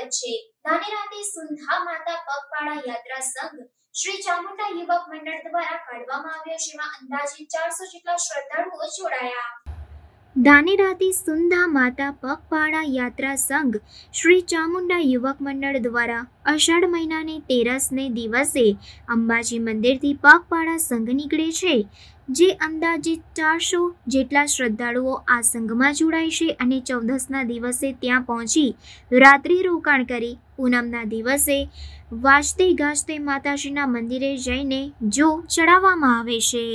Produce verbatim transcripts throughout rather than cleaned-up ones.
સ્વાગત છે। ધાનેરાથી સુંધા માતા પગપાળા યાત્રા સંઘ શ્રી ચામુંડા યુવક મંડળ દ્વારા કાઢવામાં આવ્યો જેમાં અંદાજે ચારસો જેટલા શ્રદ્ધાળુઓ જોડાયા। ધાનેરાથી સુંધા માતા પગપાળા યાત્રા સંઘ શ્રી ચામુંડા યુવક મંડળ દ્વારા અષાઢ મહિનાની તેરસને દિવસે અંબાજી મંદિરથી પગપાળા સંઘ નીકળે છે, જે અંદાજિત ચારસો જેટલા શ્રદ્ધાળુઓ આ સંઘમાં જોડાય છે અને ચૌદસના દિવસે ત્યાં પહોંચી રાત્રિ રોકાણ કરી પૂનમના દિવસે વાજતે ગાજતે માતાજીના મંદિરે જઈને જો ચડાવવામાં આવે છે।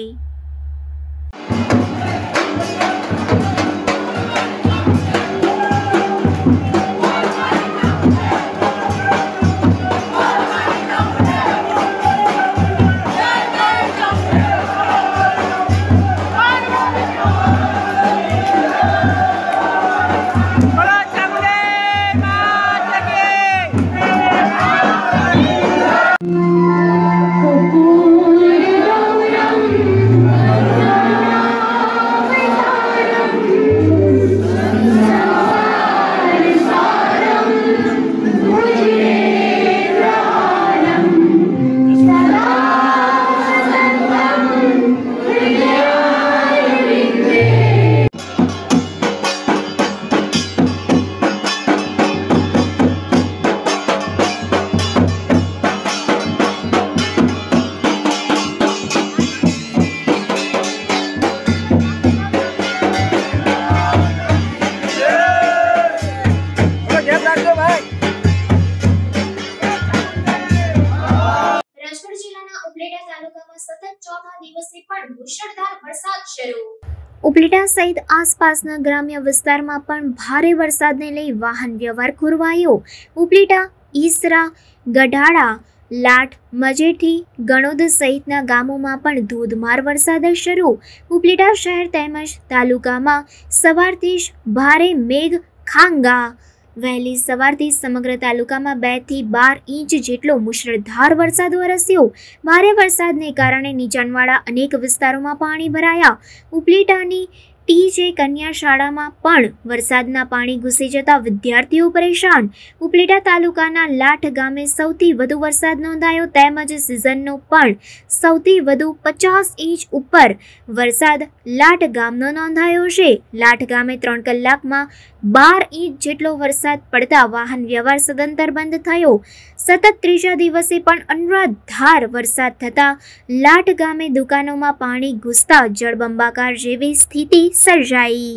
ઉપલેટા સહિત આસપાસના ગ્રામ્ય વિસ્તારમાં પણ ભારે વરસાદને લઈ વાહન વ્યવહાર ખોરવાયો। ઉપલેટા, ઈસરા, ગઢાળા, લાઠ, મજેઠી, ગણોદ સહિતના ગામોમાં પણ ધોધમાર વરસાદ શરૂ। ઉપલેટા શહેર તેમજ તાલુકામાં સવારથી જ ભારે મેઘ ખાંગા। વહેલી સવારથી સમગ્ર તાલુકામાં બે થી બાર ઇંચ જેટલો મુશળધાર વરસાદ વરસ્યો। ભારે વરસાદને કારણે નીચાણવાળા અનેક વિસ્તારોમાં પાણી ભરાયા। ઉપલેટાની ટી જે કન્યા શાળામાં પણ વરસાદના પાણી ઘૂસી જતા વિદ્યાર્થીઓ પરેશાન। ઉપલેટા તાલુકાના લાઠ ગામે સૌથી વધુ વરસાદ નોંધાયો તેમજ સિઝનનો પણ સૌથી વધુ પચાસ ઇંચ ઉપર વરસાદ લાઠ ગામનો નોંધાયો છે। લાઠ ગામે ત્રણ કલાકમાં બાર ઇંચ જેટલો વરસાદ પડતા વાહન વ્યવહાર સદંતર બંધ થયો। સતત ત્રીજા દિવસે પણ અનરાધાર વરસાદ થતા લાઠ ગામે દુકાનોમાં પાણી ઘૂસતા જળબંબાકાર જેવી સ્થિતિ સર્જાઈ।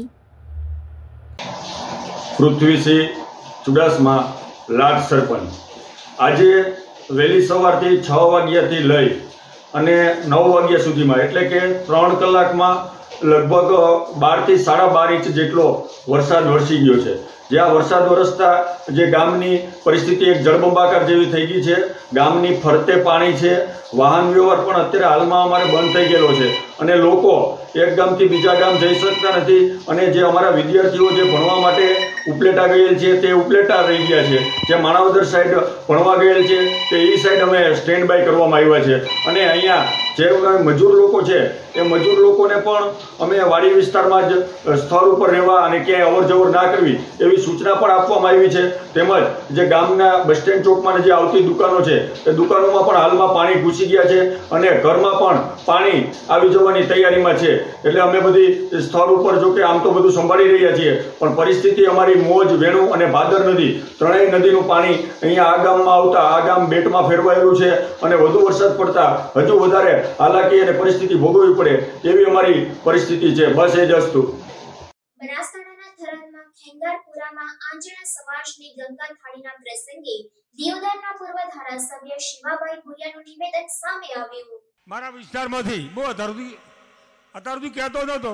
પૃથ્વીસિંહ ચુડાસમા, લાઠ સરપંચ। આજે વહેલી સવારથી છ વાગ્યાથી લઈ અને નવ વાગ્યા સુધીમાં એટલે કે ત્રણ કલાકમાં લગભગ બારથી સાડા બાર ઇંચ જેટલો વરસાદ વરસી ગયો છે। જે આ વરસાદ વરસતા જે ગામની પરિસ્થિતિ એક જળબંબાકાર જેવી થઈ ગઈ છે। ગામની ફરતે પાણી છે, વાહન વ્યવહાર પણ અત્યારે હાલમાં અમારે બંધ થઈ ગયેલો છે અને લોકો એક ગામથી બીજા ગામ જઈ શકતા નથી અને જે અમારા વિદ્યાર્થીઓ જે ભણવા માટે ઉપલેટા ગયેલ છે તે ઉપલેટા રહી ગયા છે, જે માણાવદર સાઈડ ભણવા ગયેલ છે તે એ સાઈડ અમે સ્ટેન્ડ બાય કરવામાં આવ્યા છે અને અહીંયા જે મજૂર લોકો છે એ મજૂર લોકોને પણ અમે વાડી વિસ્તારમાં જ સ્થળ ઉપર રહેવા અને ક્યાંય અવર જવર ના કરવી એવી સૂચના પણ આપવામાં આવી છે। તેમજ જે ગામના બસ સ્ટેન્ડ ચોકમાં જે આવતી દુકાનો છે એ દુકાનોમાં પણ હાલમાં પાણી ઘૂસી ગયા છે અને ઘરમાં પણ પાણી આવી જવાની તૈયારીમાં છે। એટલે અમે બધી સ્થળ ઉપર જો કે આમ તો બધું સંભાળી રહ્યા છીએ પણ પરિસ્થિતિ અમારી મોજ, વેણુ અને ભાદર નદી ત્રણેય નદીનું પાણી અહીંયા આ ગામમાં આવતા આ ગામ બેટમાં ફેરવાયેલું છે અને વધુ વરસાદ પડતા હજુ વધારે હાલાકી અને પરિસ્થિતિ ભોગવવી પડે એવી અમારી પરિસ્થિતિ છે। બસ એ જ વસ્તુ। બનાસકાંઠાના થરાદમાં ખેંગારપુરામાં આંજણા સમાજની ગંગા થાળીના પ્રસંગે દિયોદરના પૂર્વ ધારાસભ્ય શિવાભાઈ ભુરિયાનું નિવેદન સામે આવ્યું। મારા વિસ્તારમાંથી બહુ અધરથી અત્યારથી કહેતો નહોતો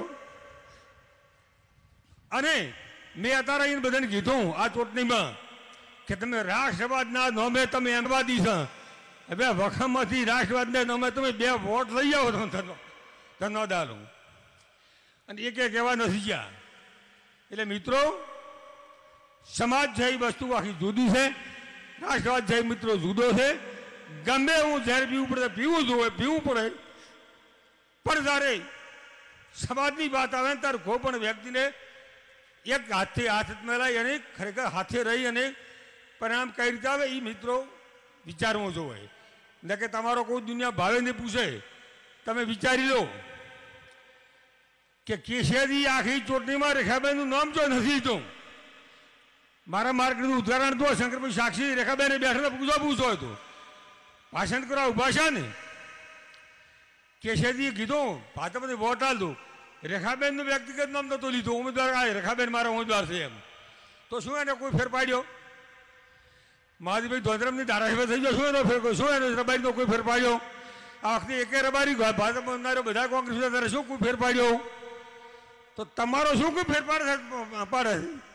અને મેં અત્યારે એને બધાને કીધું આ ચૂંટણીમાં કે તમે રાષ્ટ્રવાદના નોમે તમે એમવાદી છો, હવે વખમમાંથી રાષ્ટ્રવાદના નોમે તમે બે વોટ લઈ આવો તો ન દાલું અને એક એક એવા નથી ગયા। એટલે મિત્રો, સમાજ છે એ વસ્તુ આખી જુદી છે, રાષ્ટ્રવાદ છે મિત્રો જુદો છે। ગમે હું ઝેર પીવું પડે પીવું જોઈએ પીવું પડે પણ જ્યારે સમાજની વાત આવે ને ત્યારે કોઈ પણ વ્યક્તિને એક હાથથી હાથ મેળાઈ અને ખરેખર હાથે રહી અને પરિણામ કઈ રીતે આવે એ મિત્રો વિચારવું જોઈએ ને કે તમારો કોઈ દુનિયા ભાવે ને પૂછે તમે વિચારી લો કે કેશિયાથી આખી ચૂંટણીમાં રેખાબેનનું નામ જો નથી તો મારા માર્ગનું ઉદાહરણ તો શંકરભાઈ સાક્ષી રેખાબેને બેઠા પૂછો પૂછો હતો ભાષણ કરવા ઉભા છે ને કેશિયાજીએ કીધું ભાજપને વોટ આલતું રેખાબેનનું વ્યક્તિગત નામ નહોતું લીધું ઉમેદવાર આ રેખાબેન મારા ઉમેદવાર છે એમ તો શું એને કોઈ ફેર પાડ્યો મહાદેવભાઈ ધોધરમની ધારાસભ્ય થઈ ગયો શું એનો ફેર શું એનો રબારીનો કોઈ ફેર પાડ્યો આ વખતે એકે રબારી ભાજપ બધા કોંગ્રેસ ત્યારે શું કોઈ ફેર પાડ્યો તો તમારો શું કોઈ ફેરફાર પાડે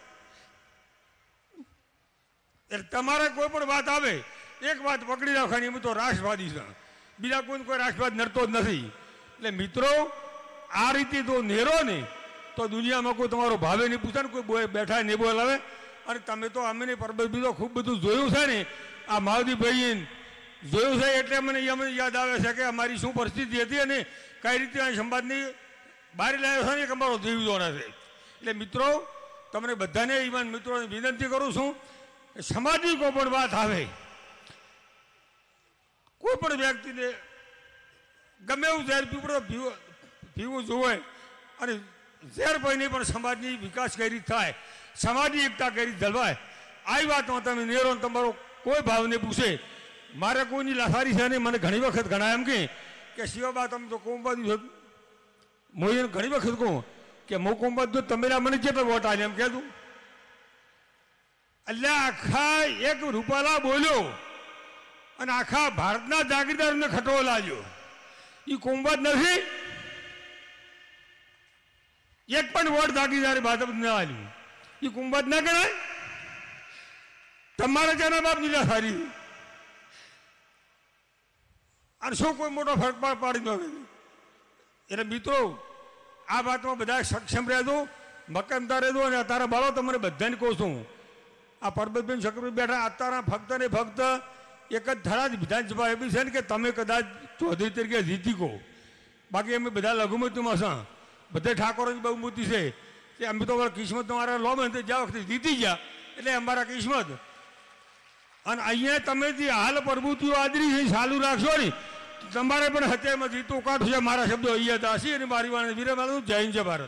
એટલે તમારે કોઈ પણ વાત આવે એક વાત પકડી રાખવાની એમ તો રાષ્ટ્રવાદી છે બીજા કોઈ કોઈ રાષ્ટ્રવાદ નડતો જ નથી એટલે મિત્રો આ રીતે તો નેરો ને તો દુનિયામાં કોઈ તમારો ભાવે નહીં પૂછે ને કોઈ બેઠા નહીં બોલાવે અને તમે તો અમે પરબત બીજો ખૂબ બધું જોયું છે ને આ મહાદેવભાઈ જોયું છે એટલે મને અમને યાદ આવે છે કે અમારી શું પરિસ્થિતિ હતી અને કઈ રીતે આ સમાજની બહાર લાવ્યો છે ને એક અમારો જીવજોના છે એટલે મિત્રો તમને બધાને ઈમાન મિત્રોને વિનંતી કરું છું કે સમાજની કોઈ પણ વાત આવે કોઈ પણ વ્યક્તિને ગમે એવું ઝેર પીવડો પીવું જોવે અને ઝેર પીને પણ સમાજની વિકાસ કઈ રીતે થાય સમાજની એકતા કઈ રીતે જળવાય આવી વાતમાં તમે નેરો તમારો કોઈ ભાવને પૂછે મારે કોઈની લાસારી છે નહીં મને ઘણી વખત ઘણા એમ કે શિવાબા તમે તો કોમબાદ હું એને ઘણી વખત કહું કે હું કોમબાદ તમે મને કેટલો વોટ આવે એમ કહેતું એટલે આખા એક રૂપાલા બોલ્યો અને આખા ભારતના જાગીરદારને ખટો લાગ્યો એ કોમબાદ નથી એક પણ વોટ જાગીરદારે ભાજપ ન આવ્યું એ કોમબાદ ના ગણાય તમારા જેના બાપ નીલા સારી અને શું કોઈ મોટો ફરક પાડી ન એટલે મિત્રો આ વાતમાં બધા સક્ષમ રહેજો મક્કમતા રહેજો અને તારા બાળો તમને બધાને કહું છું આ પરબતબેન શકરભાઈ બેઠા અત્યારના ફક્ત ને ફક્ત એક જ થરાદ વિધાનસભા એવી છે ને કે તમે કદાચ ચૌધરી તરીકે જીતી કહો બાકી અમે બધા લઘુમતીમાં છે બધા ઠાકોરની બહુમતી છે કે અમે તો કિસ્મત તમારા લો બનતે જ્યાં વખતે જીતી ગયા એટલે અમારા કિસ્મત અને અહીંયા તમે જે હાલ પ્રભુતિઓ આદરી છે ચાલુ રાખશો ને તમારે પણ હત્યામાં જીતું કાઢશે મારા શબ્દો અહીંયા દાસી અને મારી વાળા વિરમાનું જય હિન્દ જય ભારત.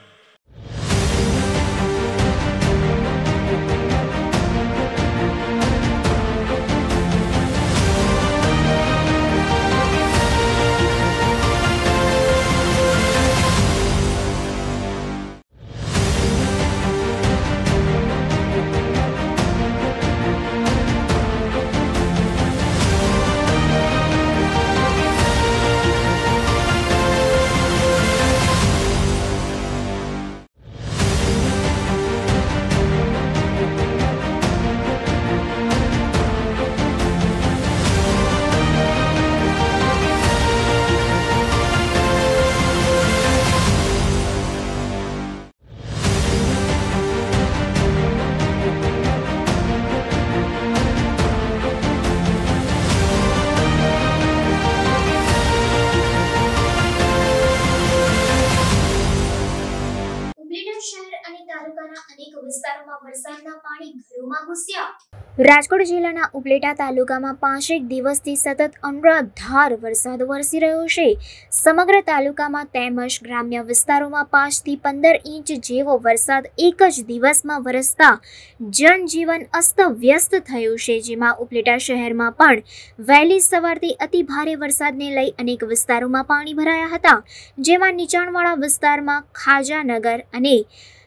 રાજકોટ જિલ્લાના ઉપલેટા તાલુકામાં પાંચેક દિવસથી સતત અનરાધાર વરસાદ વરસી રહ્યો છે. સમગ્ર તાલુકામાં તેમજ ગ્રામ્ય વિસ્તારોમાં પાંચથી પંદર ઇંચ જેવો વરસાદ એક જ દિવસમાં વરસતા જનજીવન અસ્તવ્યસ્ત થયું છે. જેમાં ઉપલેટા શહેરમાં પણ વહેલી સવારથી અતિ ભારે વરસાદને લઈ અનેક વિસ્તારોમાં પાણી ભરાયા હતા. જેમાં નીચાણવાળા વિસ્તારમાં ખાજાનગર અને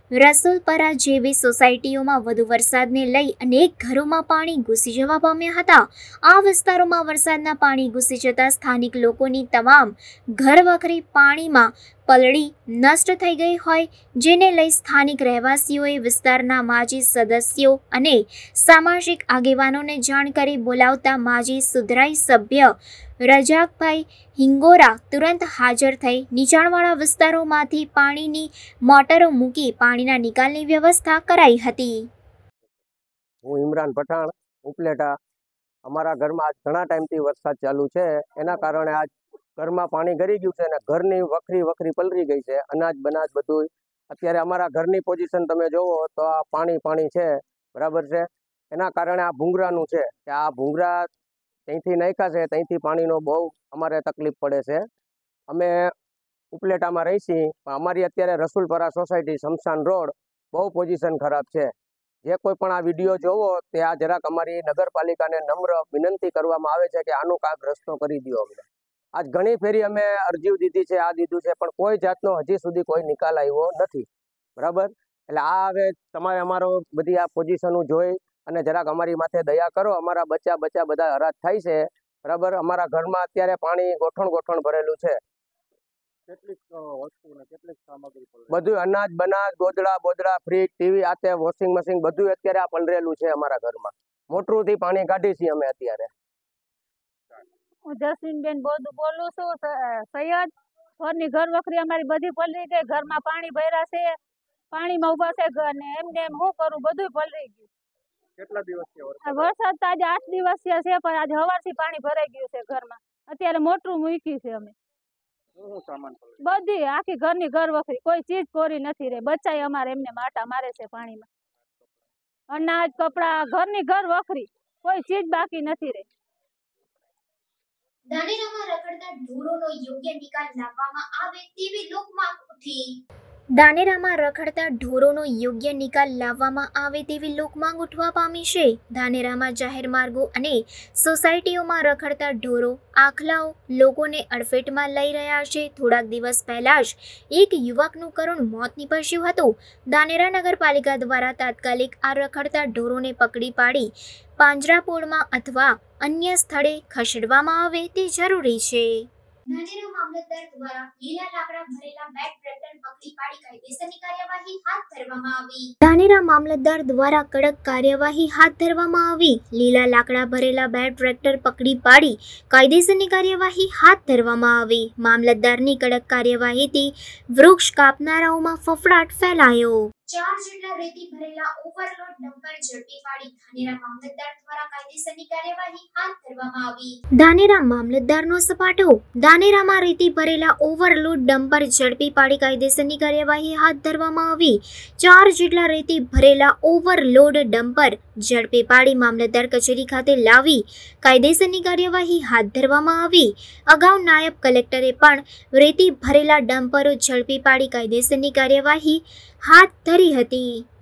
રસુલપરા જેવી સોસાયટીઓમાં વધુ વરસાદને લઈ અનેક ઘરોમાં પાણી ઘૂસી જવા પામ્યા હતા. આ વિસ્તારોમાં વરસાદના પાણી ઘૂસી જતા સ્થાનિક લોકોની તમામ ઘરવખરી પાણીમાં પલળી નષ્ટ થઈ ગઈ હોય, જેને લઈ સ્થાનિક રહેવાસીઓએ વિસ્તારના માજી સદસ્યો અને સામાજિક આગેવાનોને જાણ કરી બોલાવતા માજી સુધરાઈ સભ્ય રજાકભાઈ હિંગોરા તુરંત હાજર થઈ નીચાણવાળા વિસ્તારોમાંથી પાણીની મોટરો મૂકી પાણીના નિકાલની વ્યવસ્થા કરાઈ હતી. હું ઇમરાન પઠાણ, ઉપલેટા. અમારા ઘરમાં આજ ઘણા ટાઈમથી વરસાદ ચાલુ છે, એના કારણે આજ ઘરમાં પાણી ગરી ગયું છે અને ઘરની વખરી વખરી પલરી ગઈ છે. અનાજ બનાજ બધું અત્યારે અમારા ઘરની પોઝિશન તમે જોવો તો આ પાણી પાણી છે, બરાબર છે. એના કારણે આ ભૂંગરાનું છે કે આ ભૂંગરા ત્યાંથી નાખ્યા છે ત્યાંથી પાણીનો બહુ અમારે તકલીફ પડે છે. અમે ઉપલેટામાં રહી છીએ પણ અમારી અત્યારે રસુલપરા સોસાયટી શમશાન રોડ બહુ પોઝિશન ખરાબ છે. જે કોઈ પણ આ વિડીયો જોવો તે આ જરાક અમારી નગરપાલિકાને નમ્ર વિનંતી કરવામાં આવે છે કે આનું કાંઈક રસ્તો કરી દો અમને. આજ ઘણી ફેરી અમે અરજીઓ દીધી છે, આ દીધું છે, પણ કોઈ જાતનો હજી સુધી કોઈ નિકાલ આવ્યો નથી. બરાબર, એટલે આ હવે તમારે અમારો બધી આ પોઝિશનો જોઈ અને જરાક અમારી માથે દયા કરો. અમારા બચ્ચા બચ્ચા બધા હરાજ થાય છે. બરાબર, અમારા ઘરમાં અત્યારે પાણી ગોઠણ ગોઠણ ભરેલું છે. કેટલીક વસ્તુ ને કેટલીક સામગ્રી બધું અનાજ બનાજ ગોદડા બોદડા ફ્રીજ ટીવી આતે વોશિંગ મશીન બધું અત્યારે આ પલરેલું છે અમારા ઘરમાં. મોટરથી પાણી કાઢી છીએ અમે અત્યારે. હું જસ્મીનબેન બોધુ બોલું છું. સૈયદ ઘરની ઘર વખરી અમારી બધી પલરી ગઈ. ઘરમાં પાણી ભર્યા છે, પાણીમાં ઉભા છે અને એમને એમ શું કરું બધું પલરી ગયું. કેટલા દિવસથી વરસાદ તો આજે આઠ દિવસ છે પણ આજે સવારથી પાણી ભરાઈ ગયું છે ઘરમાં. અત્યારે મોટરું મૂકી છે અમે. બધી આખી ઘરની ઘર વખરી કોઈ ચીજ કોરી નથી રહી. બચ્ચાએ અમારે એમને માટા મારે છે પાણીમાં. અનાજ કપડા ઘરની ઘર વખરી કોઈ ચીજ બાકી નથી રહી. ધાનેરામાં રખડતા ઢોરોનો યોગ્ય નિકાલ લાવવામાં આવે તેવી લોકમાંગ ઉઠી. ધાનેરામાં રખડતા ઢોરોનો યોગ્ય નિકાલ લાવવામાં આવે તેવી લોકમાંગ ઉઠવા પામી છે. ધાનેરામાં જાહેર માર્ગો અને સોસાયટીઓમાં રખડતા ઢોરો આખલાઓ લોકોને અડફેટમાં લઈ રહ્યા છે. થોડાક દિવસ પહેલા જ એક યુવકનું કરુણ મોત નીપજ્યું હતું. ધાનેરા નગરપાલિકા દ્વારા તાત્કાલિક આ રખડતા ઢોરોને પકડી પાડી પાંજરાપોળમાં અથવા અન્ય સ્થળે ખસેડવામાં આવે તે જરૂરી છે. ધાનેરા મામલતદાર દ્વારા લીલા લાકડા ભરેલા બેગ ટ્રેક્ટર પકડી પાડી કાયદેસરની કાર્યવાહી હાથ ધરવામાં આવી. ધાનેરા મામલતદાર દ્વારા કડક કાર્યવાહી હાથ ધરવામાં આવી. લીલા લાકડા ભરેલા બેગ ટ્રેક્ટર પકડી પાડી કાયદેસરની કાર્યવાહી હાથ ધરવામાં આવી. મામલતદારની કડક કાર્યવાહીથી વૃક્ષ કાપનારાઓમાં ફફડાટ ફેલાયો. ચાર જેટલા રેતી ભરેલા ઓવરલોડ ડમ્પર ઝડપી પાડી ધાનેરા મામલતદાર દ્વારા કાયદેસરની કાર્યવાહી હાથ ધરવામાં આવી. ધાનેરા મામલતદારનો સપાટો. ધાનેરામાં રેતી ભરેલા ઓવરલોડ ડમ્પર ઝડપી પાડી કાયદેસરની કાર્યવાહી હાથ ધરવામાં આવી. ચાર જેટલા રેતી ભરેલા ઓવરલોડ ડમ્પર ઝડપી પાડી મામલતદાર કચેરી ખાતે લાવી કાયદેસરની કાર્યવાહી હાથ ધરવામાં આવી. અગાઉ નાયબ કલેક્ટરે પણ રેતી ભરેલા ડમ્પરો ઝડપી પાડી કાયદેસરની કાર્યવાહી હાથ ધરી હતી.